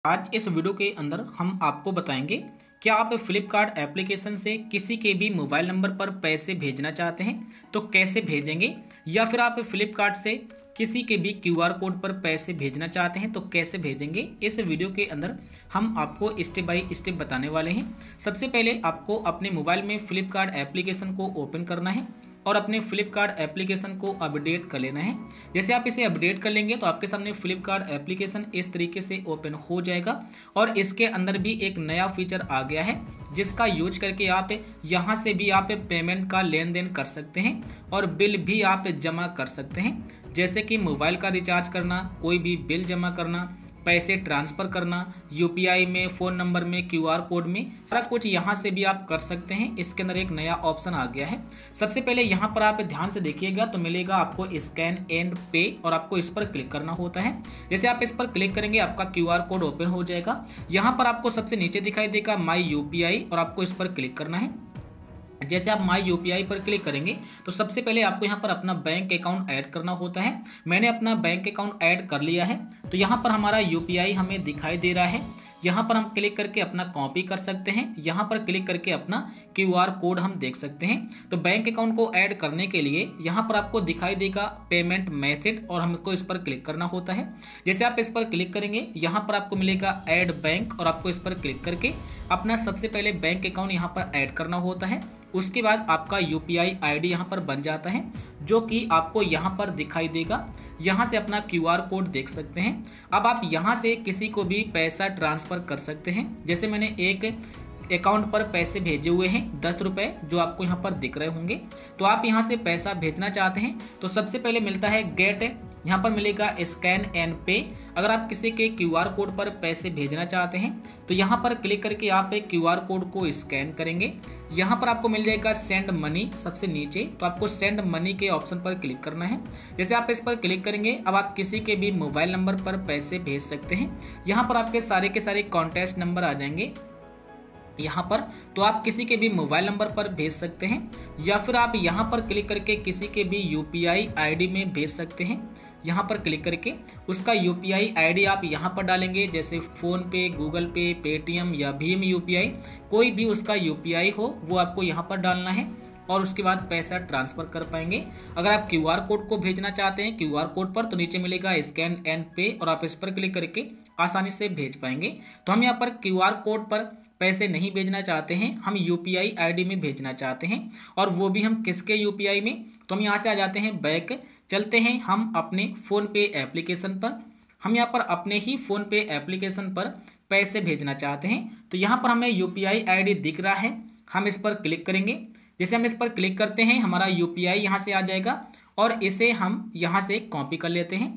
आज इस वीडियो के अंदर हम आपको बताएंगे क्या आप फ्लिपकार्ट एप्लीकेशन से किसी के भी मोबाइल नंबर पर पैसे भेजना चाहते हैं तो कैसे भेजेंगे, या फिर आप फ्लिपकार्ट से किसी के भी क्यूआर कोड पर पैसे भेजना चाहते हैं तो कैसे भेजेंगे। इस वीडियो के अंदर हम आपको स्टेप बाय स्टेप बताने वाले हैं। सबसे पहले आपको अपने मोबाइल में फ्लिपकार्ट एप्लीकेशन को ओपन करना है और अपने फ्लिपकार्ट एप्लीकेशन को अपडेट कर लेना है। जैसे आप इसे अपडेट कर लेंगे तो आपके सामने फ्लिपकार्ट एप्लीकेशन इस तरीके से ओपन हो जाएगा और इसके अंदर भी एक नया फीचर आ गया है जिसका यूज करके आप यहाँ से भी आप पेमेंट का लेन देन कर सकते हैं और बिल भी आप जमा कर सकते हैं, जैसे कि मोबाइल का रिचार्ज करना, कोई भी बिल जमा करना, पैसे ट्रांसफ़र करना, यूपीआई में, फ़ोन नंबर में, क्यूआर कोड में, सारा कुछ यहाँ से भी आप कर सकते हैं। इसके अंदर एक नया ऑप्शन आ गया है। सबसे पहले यहाँ पर आप ध्यान से देखिएगा तो मिलेगा आपको स्कैन एंड पे और आपको इस पर क्लिक करना होता है। जैसे आप इस पर क्लिक करेंगे आपका क्यूआर कोड ओपन हो जाएगा। यहाँ पर आपको सबसे नीचे दिखाई देगा माई यूपीआई और आपको इस पर क्लिक करना है। जैसे आप माई यूपीआई पर क्लिक करेंगे तो सबसे पहले आपको यहाँ पर अपना बैंक अकाउंट ऐड करना होता है। मैंने अपना बैंक अकाउंट ऐड कर लिया है तो यहाँ पर हमारा यूपीआई हमें दिखाई दे रहा है। यहाँ पर हम क्लिक करके अपना कॉपी कर सकते हैं, यहाँ पर क्लिक करके अपना क्यूआर कोड हम देख सकते हैं। तो बैंक अकाउंट को ऐड करने के लिए यहाँ पर आपको दिखाई देगा पेमेंट मेथड और हमको इस पर क्लिक करना होता है। जैसे आप इस पर क्लिक करेंगे यहाँ पर आपको मिलेगा ऐड बैंक और आपको इस पर क्लिक करके अपना सबसे पहले बैंक अकाउंट यहाँ पर ऐड करना होता है। उसके बाद आपका यूपीआई आईडी यहाँ पर बन जाता है जो कि आपको यहाँ पर दिखाई देगा। यहाँ से अपना क्यूआर कोड देख सकते हैं। अब आप यहाँ से किसी को भी पैसा ट्रांसफ़र कर सकते हैं। जैसे मैंने एक अकाउंट पर पैसे भेजे हुए हैं 10 रुपये जो आपको यहाँ पर दिख रहे होंगे। तो आप यहाँ से पैसा भेजना चाहते हैं तो सबसे पहले मिलता है गेट, यहाँ पर मिलेगा स्कैन एंड पे। अगर आप किसी के क्यूआर कोड पर पैसे भेजना चाहते हैं तो यहाँ पर क्लिक करके आप एक क्यूआर कोड को स्कैन करेंगे। यहाँ पर आपको मिल जाएगा सेंड मनी सबसे नीचे, तो आपको सेंड मनी के ऑप्शन पर क्लिक करना है। जैसे आप इस पर क्लिक करेंगे अब आप किसी के भी मोबाइल नंबर पर पैसे भेज सकते हैं। यहाँ पर आपके सारे के सारे कॉन्टैक्ट नंबर आ जाएंगे यहाँ पर, तो आप किसी के भी मोबाइल नंबर पर भेज सकते हैं या फिर आप यहाँ पर क्लिक करके किसी के भी यूपीआई आईडी में भेज सकते हैं। यहाँ पर क्लिक करके उसका यूपीआई आईडी आप यहाँ पर डालेंगे, जैसे फ़ोन पे, गूगल पे, पेटीएम या भीम यूपीआई, कोई भी उसका यूपीआई हो वो आपको यहाँ पर डालना है और उसके बाद पैसा ट्रांसफ़र कर पाएंगे। अगर आप क्यूआर कोड को भेजना चाहते हैं क्यूआर कोड पर तो नीचे मिलेगा स्कैन एंड पे और आप इस पर क्लिक करके आसानी से भेज पाएंगे। तो हम यहाँ पर क्यूआर कोड पर पैसे नहीं भेजना चाहते हैं, हम यूपीआई आईडी में भेजना चाहते हैं और वो भी हम किसके यूपीआई में। तो हम यहाँ से आ जाते हैं बैक, चलते हैं हम अपने फ़ोन पे एप्लीकेशन पर। हम यहाँ पर अपने ही फ़ोन पे एप्लीकेशन पर पैसे भेजना चाहते हैं तो यहाँ पर हमें यूपीआई आईडी दिख रहा है, हम इस पर क्लिक करेंगे। जैसे हम इस पर क्लिक करते हैं हमारा यूपीआई यहाँ से आ जाएगा और इसे हम यहाँ से कॉपी कर लेते हैं।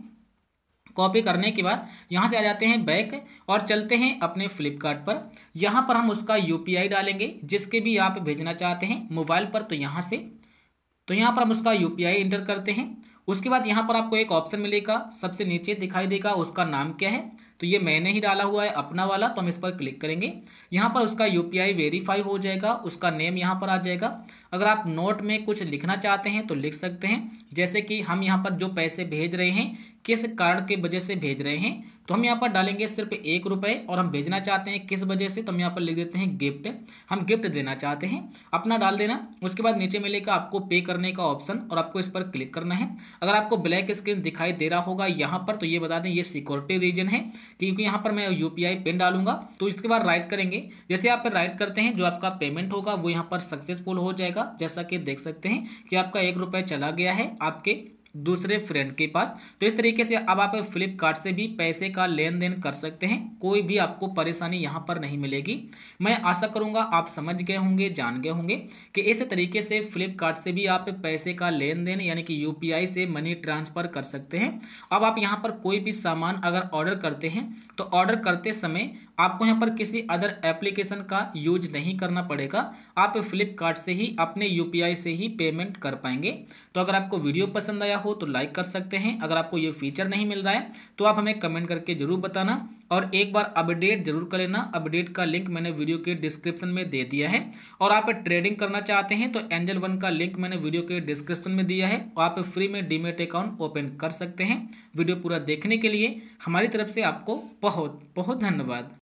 कॉपी करने के बाद यहाँ से आ जाते हैं बैक और चलते हैं अपने फ्लिपकार्ट पर। यहाँ पर हम उसका यूपीआई डालेंगे जिसके भी आप भेजना चाहते हैं मोबाइल पर, तो यहाँ से तो यहाँ पर हम उसका यूपीआई इंटर करते हैं। उसके बाद यहाँ पर आपको एक ऑप्शन मिलेगा, सबसे नीचे दिखाई देगा उसका नाम क्या है, तो ये मैंने ही डाला हुआ है अपना वाला, तो हम इस पर क्लिक करेंगे। यहाँ पर उसका यूपीआई वेरीफाई हो जाएगा, उसका नेम यहाँ पर आ जाएगा। अगर आप नोट में कुछ लिखना चाहते हैं तो लिख सकते हैं, जैसे कि हम यहाँ पर जो पैसे भेज रहे हैं किस कार्ड के वजह से भेज रहे हैं, तो हम यहाँ पर डालेंगे सिर्फ 1 रुपये और हम भेजना चाहते हैं किस वजह से, तो हम यहाँ पर लिख देते हैं गिफ्ट, हम गिफ्ट देना चाहते हैं, अपना डाल देना। उसके बाद नीचे मिलेगा आपको पे करने का ऑप्शन और आपको इस पर क्लिक करना है। अगर आपको ब्लैक स्क्रीन दिखाई दे रहा होगा यहाँ पर तो ये बता दें ये सिक्योरिटी रीजन है क्योंकि यहाँ पर मैं यूपीआई पिन डालूंगा। तो इसके बाद राइट करेंगे, जैसे आप राइट करते हैं जो आपका पेमेंट होगा वो यहाँ पर सक्सेसफुल हो जाएगा। जैसा कि देख सकते हैं कि आपका 1 रुपये चला गया है आपके दूसरे फ्रेंड के पास। तो इस तरीके से अब आप फ्लिपकार्ट से भी पैसे का लेन देन कर सकते हैं, कोई भी आपको परेशानी यहाँ पर नहीं मिलेगी। मैं आशा करूँगा आप समझ गए होंगे, जान गए होंगे कि इस तरीके से फ्लिपकार्ट से भी आप पैसे का लेन देन यानी कि यूपीआई से मनी ट्रांसफ़र कर सकते हैं। अब आप यहाँ पर कोई भी सामान अगर ऑर्डर करते हैं तो ऑर्डर करते समय आपको यहाँ पर किसी अदर एप्लीकेशन का यूज नहीं करना पड़ेगा। आप फ्लिपकार्ट से ही अपने यूपीआई से ही पेमेंट कर पाएंगे। तो अगर आपको वीडियो पसंद आया हो तो लाइक कर सकते हैं। अगर आपको ये फीचर नहीं मिल रहा है तो आप हमें कमेंट करके जरूर बताना और एक बार अपडेट जरूर कर लेना। अपडेट का लिंक मैंने वीडियो के डिस्क्रिप्शन में दे दिया है। और आप ट्रेडिंग करना चाहते हैं तो एंजल वन का लिंक मैंने वीडियो के डिस्क्रिप्शन में दिया है। आप फ्री में डीमेट अकाउंट ओपन कर सकते हैं। वीडियो पूरा देखने के लिए हमारी तरफ से आपको बहुत बहुत धन्यवाद।